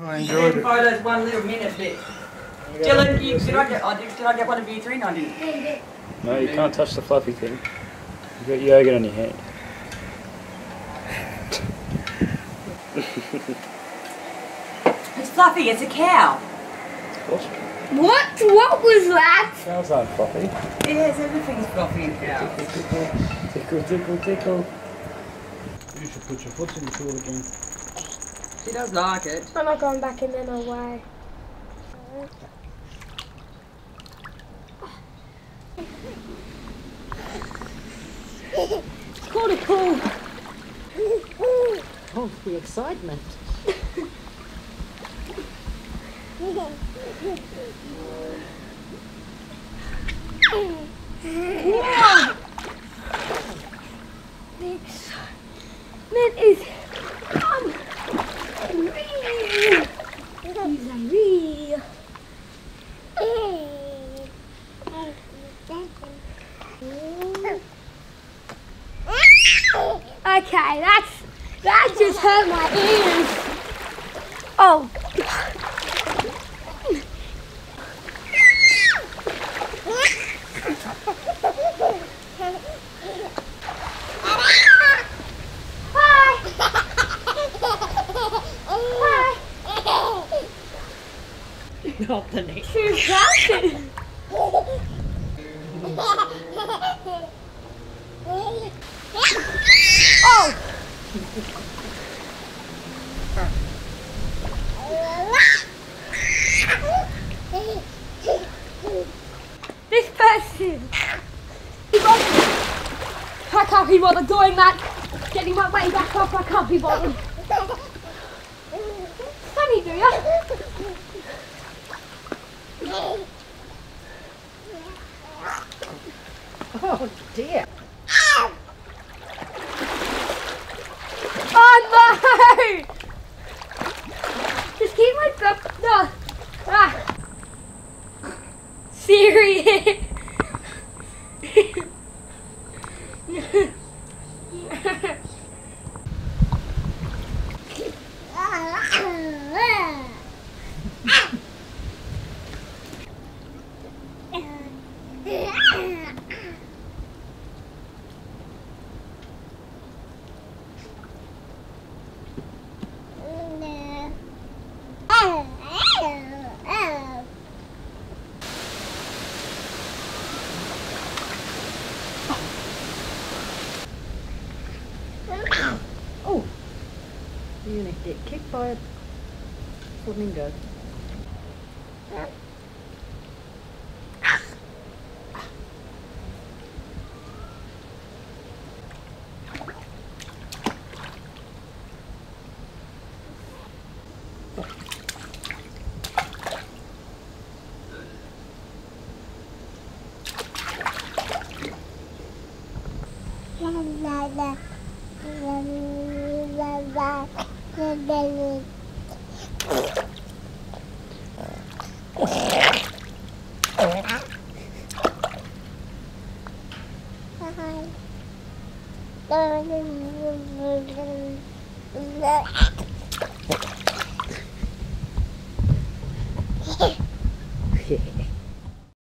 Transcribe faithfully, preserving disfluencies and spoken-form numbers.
I enjoyed and it. photos one little minute bit. Dylan, you, did I get? Oh, did, did I get one of you three? No, I didn't. No, you can't touch the fluffy thing. You've got yogurt on your hand. It's fluffy. It's a cow. Of course. What? What was that? Cows aren't fluffy. Yes, everything's fluffy in cows. Tickle, tickle, tickle, tickle. You should put your foot in the pool again. She does like it. I'm not going back in there, no way. It's called a pool. Oh, the excitement. Wow. The excitement is unreal. He's unreal. Okay, that's that just hurt my ears. Oh. Not the next. She's crashing. Oh! This person. I can't be bothered doing that. Getting my way back up, I can't be bothered. Funny, do ya? Oh dear. Oh no! Just keep my butt. No. Ah. Serious. Oh, you're gonna get kicked by a flamingo. Yeah.